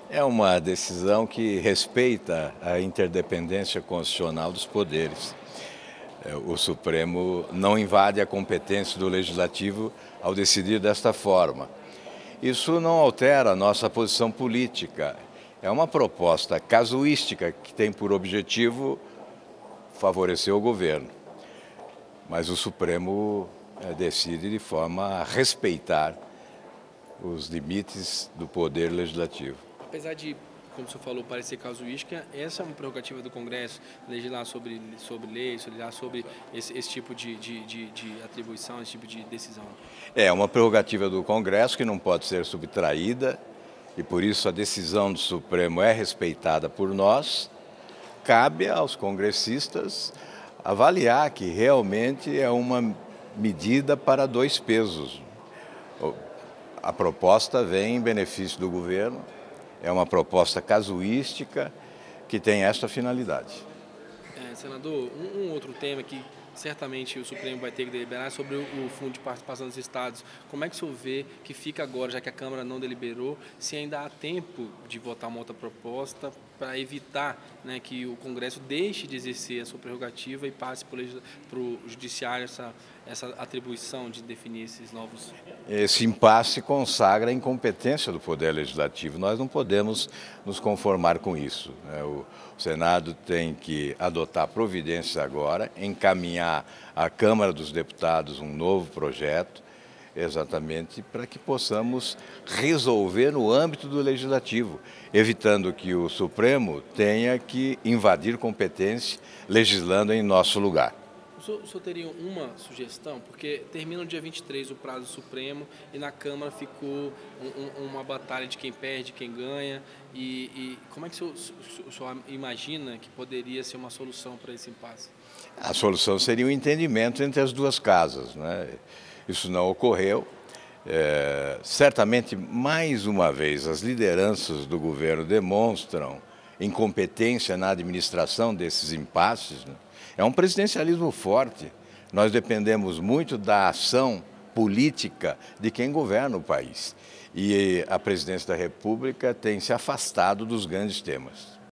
É uma decisão que respeita a interdependência constitucional dos poderes. O Supremo não invade a competência do Legislativo ao decidir desta forma. Isso não altera a nossa posição política. É uma proposta casuística que tem por objetivo favorecer o governo. Mas o Supremo decide de forma a respeitar os limites do poder legislativo. Apesar de, como o senhor falou, parecer casuística, essa é uma prerrogativa do Congresso, legislar sobre leis, legislar sobre esse tipo de atribuição, esse tipo de decisão. É uma prerrogativa do Congresso que não pode ser subtraída e, por isso, a decisão do Supremo é respeitada por nós. Cabe aos congressistas avaliar que realmente é uma medida para dois pesos. A proposta vem em benefício do governo, é uma proposta casuística que tem esta finalidade. Senador, um outro tema que certamente o Supremo vai ter que deliberar é sobre o Fundo de Participação dos Estados. Como é que o senhor vê que fica agora, já que a Câmara não deliberou, se ainda há tempo de votar uma outra proposta para evitar, né, que o Congresso deixe de exercer a sua prerrogativa e passe para o Judiciário essa atribuição de definir esses novos... Esse impasse consagra a incompetência do Poder Legislativo. Nós não podemos nos conformar com isso, né? O Senado tem que adotar providências agora, encaminhar à Câmara dos Deputados um novo projeto, exatamente para que possamos resolver no âmbito do Legislativo, evitando que o Supremo tenha que invadir competência legislando em nosso lugar. O senhor teria uma sugestão? Porque termina no dia 23 o prazo supremo e na Câmara ficou uma batalha de quem perde, quem ganha. E como é que o senhor imagina que poderia ser uma solução para esse impasse? A solução seria um entendimento entre as duas casas, né? Isso não ocorreu. Certamente, mais uma vez, as lideranças do governo demonstram incompetência na administração desses impasses, né? É um presidencialismo forte. Nós dependemos muito da ação política de quem governa o país. E a presidência da República tem se afastado dos grandes temas.